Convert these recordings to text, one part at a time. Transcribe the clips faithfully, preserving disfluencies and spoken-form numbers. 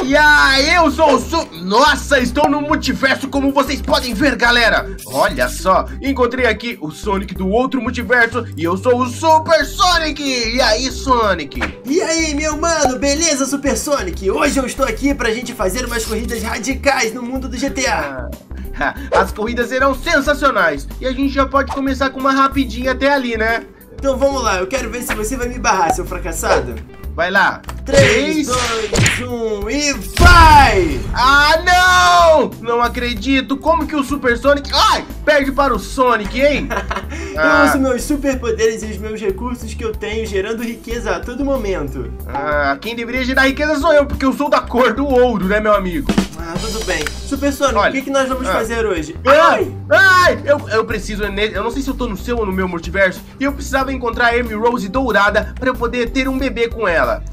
Ai, ai, eu sou o Su... Nossa, estou no multiverso, como vocês podem ver, galera. Olha só, encontrei aqui o Sonic do outro multiverso e eu sou o Super Sonic. E aí, Sonic? E aí, meu mano, beleza, Super Sonic? Hoje eu estou aqui pra gente fazer umas corridas radicais no mundo do G T A. Ah, as corridas serão sensacionais e a gente já pode começar com uma rapidinha até ali, né? Então vamos lá, eu quero ver se você vai me barrar, seu fracassado. Vai lá. três, dois, um e vai! Ah, não! Não acredito! Como que o Super Sonic... Ai! Perde para o Sonic, hein? Eu ah. uso meus superpoderes e os meus recursos que eu tenho, gerando riqueza a todo momento. Ah, quem deveria gerar riqueza sou eu, porque eu sou da cor do ouro, né, meu amigo? Ah, tudo bem. Super Sonic, Olha, o que, que nós vamos ah, fazer hoje? Ai! Ai! Eu, eu preciso... Eu não sei se eu tô no seu ou no meu multiverso, e eu precisava encontrar a Amy Rose dourada para eu poder ter um bebê com ela.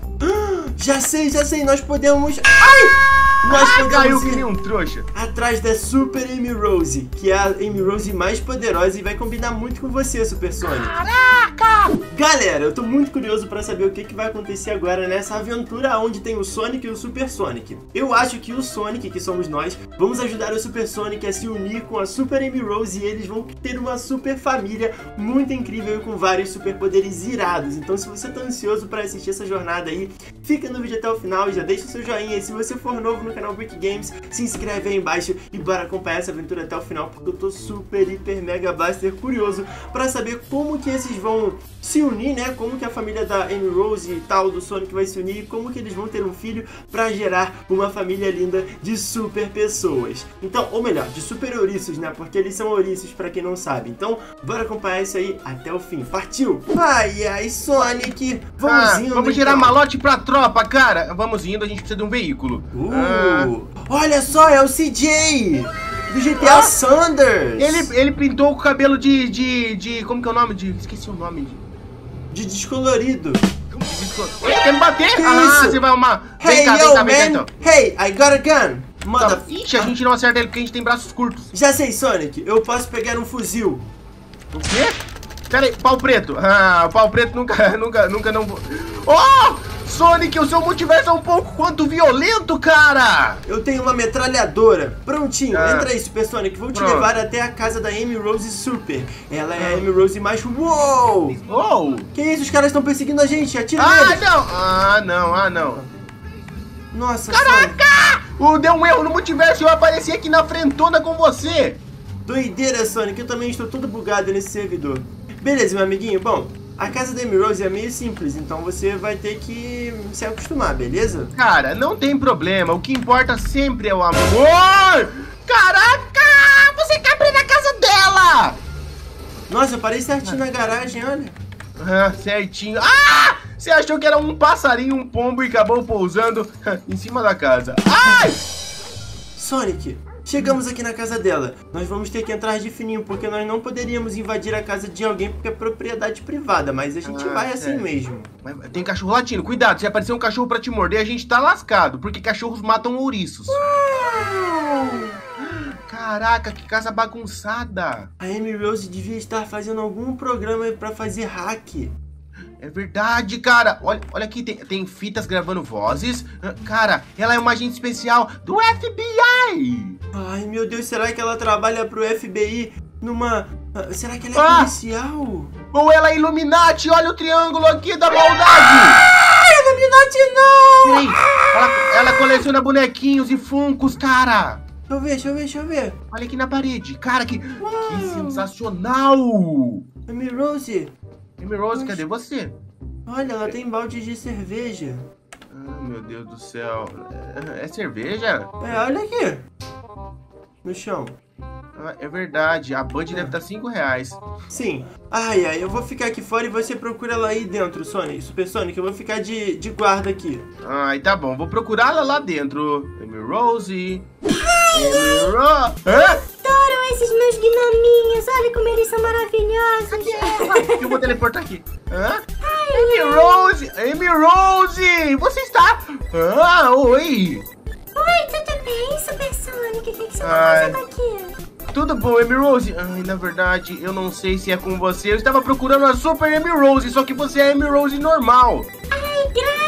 Já sei, já sei, nós podemos... Ai! Nós ah, podemos caiu ir que nem um trouxa. atrás da Super Amy Rose, que é a Amy Rose mais poderosa e vai combinar muito com você, Super Sonic. Caraca! Galera, eu tô muito curioso pra saber o que, que vai acontecer agora nessa aventura onde tem o Sonic e o Super Sonic. Eu acho que o Sonic, que somos nós, vamos ajudar o Super Sonic a se unir com a Super Amy Rose e eles vão ter uma super família muito incrível e com vários superpoderes irados. Então se você tá ansioso pra assistir essa jornada aí, fica no vídeo até o final, já deixa o seu joinha e se você for novo no canal Brick Games, se inscreve aí embaixo e bora acompanhar essa aventura até o final, porque eu tô super, hiper, mega blaster curioso pra saber como que esses vão se unir, né? Como que a família da Amy Rose e tal, do Sonic vai se unir e como que eles vão ter um filho pra gerar uma família linda de super pessoas. Então, ou melhor, de super ouriços, né? Porque eles são ouriços pra quem não sabe. Então, bora acompanhar isso aí até o fim. Partiu! Ai, ai, Sonic! Vamos ah, indo, Vamos gerar então. malote pra tropa, cara! Vamos indo, a gente precisa de um veículo. Uh, ah. Olha só, é o C J! Do G T A ah, Sanders! Ele, ele pintou o cabelo de, de, de... Como que é o nome? De, esqueci o nome. De, de descolorido. Ele quer me bater? Que ah, isso? Você vai arrumar. Hey, vem cá, yo, vem cá, vem cá, man. então. Hey, I got a gun. Mother... Tá. Ixi, a gente não acerta ele porque a gente tem braços curtos. Já sei, Sonic. Eu posso pegar um fuzil. O quê? Pera aí, pau preto. Ah, o pau preto nunca, nunca, nunca não... Oh! Sonic, o seu multiverso é um pouco quanto violento, cara! Eu tenho uma metralhadora. Prontinho, ah, entra aí, Super Sonic. Vou te pronto. levar até a casa da Amy Rose Super. Ela é a Amy Rose mais... Uou! Uou! Que isso? Os caras estão perseguindo a gente. Atira ah, neles. não! Ah, não, ah, não. Nossa, caraca! O, deu um erro no multiverso e eu apareci aqui na frentona com você. Doideira, Sonic. Eu também estou todo bugado nesse servidor. Beleza, meu amiguinho. Bom... A casa da Amy Rose é meio simples, então você vai ter que se acostumar, beleza? Cara, não tem problema, o que importa sempre é o amor! Caraca! Você quer abrir na casa dela! Nossa, eu parei certinho na garagem, olha. Ah, certinho. Ah! Você achou que era um passarinho, um pombo e acabou pousando em cima da casa. Ai! Sonic, chegamos aqui na casa dela. Nós vamos ter que entrar de fininho, porque nós não poderíamos invadir a casa de alguém porque é propriedade privada, mas a gente ah, vai assim é. mesmo. Mas tem cachorro latindo, cuidado, se aparecer um cachorro pra te morder, a gente tá lascado, porque cachorros matam ouriços. Uau! Caraca, que casa bagunçada. A Amy Rose devia estar fazendo algum programa pra fazer hack. É verdade, cara. Olha, olha aqui, tem, tem fitas gravando vozes. Cara, ela é uma agente especial do F B I. Ai, meu Deus, será que ela trabalha pro F B I numa... Será que ela é ah, policial? Ou ela é Illuminati? Olha o triângulo aqui da maldade. Ah, Illuminati não! Peraí, ela, ela coleciona bonequinhos e funcos, cara. Deixa eu ver, deixa eu ver, deixa eu ver. Olha aqui na parede. Cara, que, que sensacional. Amy Rose. Amy Rose, cadê você? Olha, ela tem balde de cerveja. Ah, meu Deus do céu. É, é cerveja? É, olha aqui. No chão. Ah, é verdade, a Bud é. deve estar cinco reais. Sim. Ai, ai, eu vou ficar aqui fora e você procura ela aí dentro, Sonic. Super Sonic, eu vou ficar de, de guarda aqui. Ai, tá bom, vou procurá-la lá dentro. Amy Rose. Amy Rose. Hã? Adoram esses meus gnominhos, olha como eles são maravilhosos. Eu vou teleportar aqui. Hã? Ai, Amy Rose, Amy Rose, você está... Ah, oi. Oi, tudo bem, Super Sonic? O que, que você tá fazendo aqui? Tudo bom, Amy Rose? Ai, na verdade, eu não sei se é com você. Eu estava procurando a Super Amy Rose, só que você é Amy Rose normal. Ai, graças.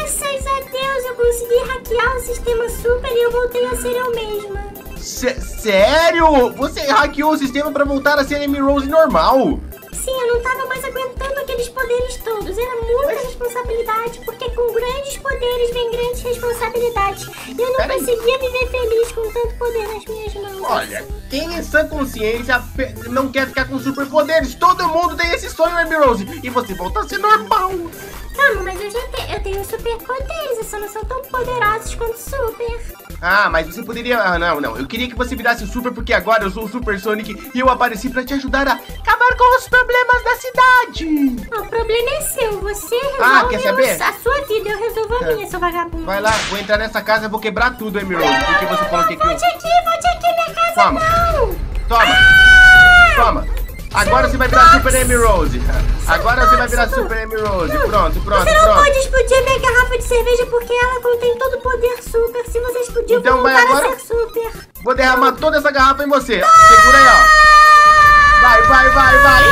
Graças a Deus eu consegui hackear o sistema super e eu voltei a ser eu mesma. S sério? Você hackeou o sistema pra voltar a ser a Amy Rose normal? Sim, eu não tava mais aguentando aqueles poderes todos. Era muita responsabilidade, porque com grandes poderes vem grandes responsabilidades. E eu não Pera conseguia viver feliz com tanto poder nas minhas mãos. Olha, quem em sã consciência não quer ficar com superpoderes? Todo mundo tem esse sonho, Amy Rose. E você volta a ser normal. Calma, mas eu já te... eu tenho superpoderes. Eu só não sou tão poderosos quanto super. Ah, mas você poderia... Ah, não, não. Eu queria que você virasse o Super, porque agora eu sou o Super Sonic e eu apareci pra te ajudar a acabar com os problemas da cidade. O problema é seu. Você resolve Ah, quer saber? a sua vida. Eu resolvo a É. minha, seu vagabundo. Vai lá, vou entrar nessa casa e vou quebrar tudo, Amy Rose. Porque você falou que... Volte aqui, volte aqui, minha casa Toma. não. Toma, toma. Agora você vai virar Super Amy Rose. Agora você vai virar Super Amy Rose. Pronto, pronto, Você não pronto. pode explodir a minha garrafa de cerveja porque ela contém todo o poder super. Se você explodir, Então eu vou vai voltar agora. a ser super. Vou derramar toda essa garrafa em você. Segura aí, ó. Vai, vai, vai, vai.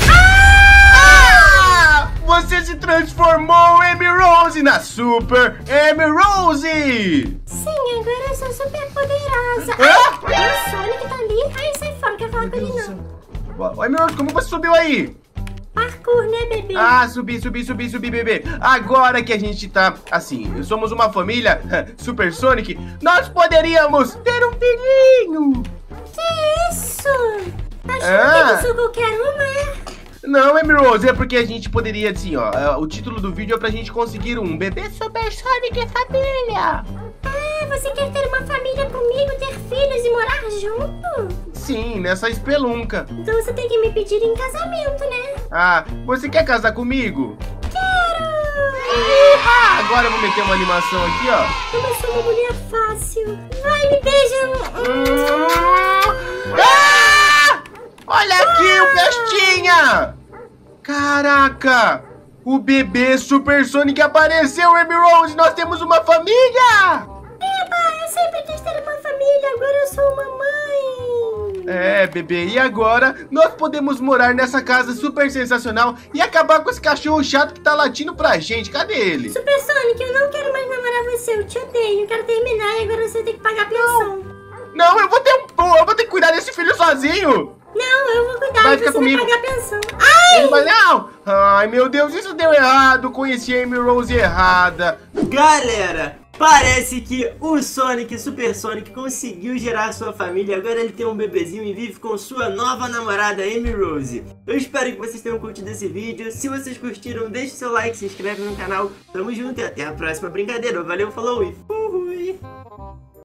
Ah! Você se transformou, Amy Rose, na Super Amy Rose. Sim, agora eu sou super poderosa. Hã? Ai, o Sonic tá ali. Ai, sai fora, não quero falar com ele não. Oi, Amy Rose, como você subiu aí? Parkour, né, bebê? Ah, subi, subi, subi, subi, bebê. Agora que a gente tá, assim, somos uma família Super Sonic, nós poderíamos ter um filhinho. Que isso? Acho Ah. que eu sou qualquer uma, é? Não, Amy Rose, é porque a gente poderia, assim, ó, é, o título do vídeo é pra gente conseguir um bebê Super Sonic e família. Ah, você quer ter uma família comigo, ter filhos e morar junto? Sim, nessa espelunca. Então você tem que me pedir em casamento, né? Ah, você quer casar comigo? Quero! Ah, agora eu vou meter uma animação aqui, ó. Eu sou uma mulher fácil. Vai, me beija. Ah! Olha aqui o Pestinha! Caraca! O bebê Super Sonic apareceu, Amy Rose! Nós temos uma família! Eba, eu sempre quis ter uma família, agora eu sou uma mãe. É, bebê, e agora nós podemos morar nessa casa super sensacional e acabar com esse cachorro chato que tá latindo pra gente. Cadê ele? Super Sonic, eu não quero mais namorar você, eu te odeio. Eu quero terminar e agora você tem que pagar pensão. Não, eu vou ter um... Eu vou ter que cuidar desse filho sozinho! Não, eu vou cuidar Vai e ficar você comigo. vai pagar pensão. Ai! Ele vai... Não! Ai, meu Deus, isso deu errado. Conheci a Amy Rose errada. Galera, parece que o Sonic, Super Sonic, conseguiu gerar sua família. Agora ele tem um bebezinho e vive com sua nova namorada, Amy Rose. Eu espero que vocês tenham curtido esse vídeo. Se vocês curtiram, deixe seu like, se inscreve no canal. Tamo junto e até a próxima brincadeira. Valeu, falou e fui!